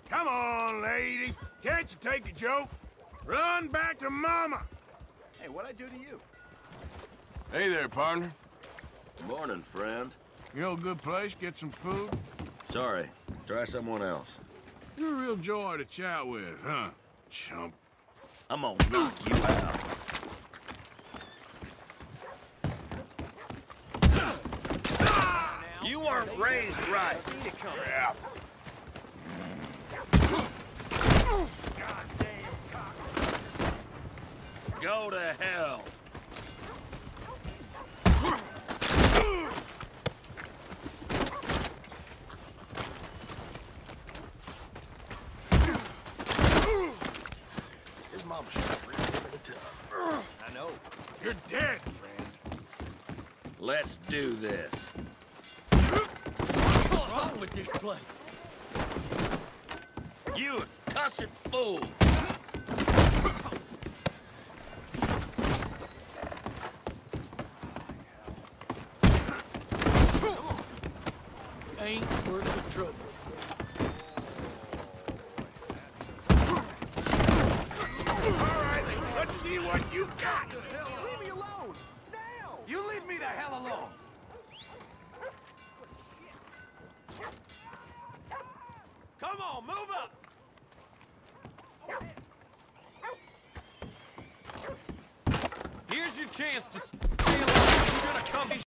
Come on, lady. Can't you take a joke? Run back to Mama. Hey, what'd I do to you? Hey there, partner. Morning, friend. You know a good place, get some food? Sorry, try someone else. You're a real joy to chat with, huh, chump? I'm gonna knock you out. You weren't raised right. Crap. Go to hell. His mama should have really given it to him. I know. You're dead, friend. Let's do this. What's wrong with this place? You cussed fool. Ain't worth the trouble. All right, let's see what you've got. Leave me alone! Now! You leave me the hell alone! Come on, move up! Here's your chance to steal. You're gonna come be